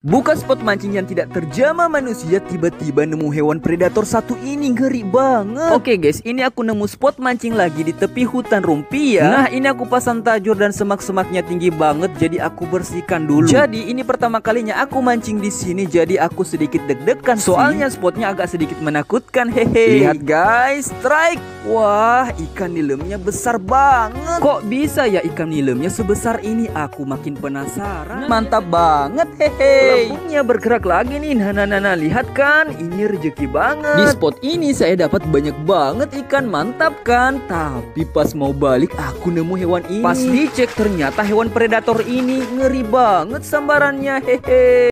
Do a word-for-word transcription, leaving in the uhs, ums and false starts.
Buka spot mancing yang tidak terjamah manusia, tiba-tiba nemu hewan predator satu ini, ngeri banget. Oke guys, ini aku nemu spot mancing lagi di tepi hutan rumpia. Nah ini aku pasang tajur dan semak-semaknya tinggi banget, jadi aku bersihkan dulu. Jadi ini pertama kalinya aku mancing di sini, jadi aku sedikit deg-degan. Soalnya spotnya agak sedikit menakutkan, hehe. Lihat guys, strike. Wah, ikan nilemnya besar banget. Kok bisa ya ikan nilemnya sebesar ini? Aku makin penasaran. Mantap banget, hehe. Lembutnya bergerak lagi nih. Nah, nah, nah, nah, lihat kan, ini rezeki banget. Di spot ini saya dapat banyak banget ikan, mantap kan? Tapi pas mau balik, aku nemu hewan ini. Pas dicek ternyata hewan predator ini ngeri banget sambarannya, hehe.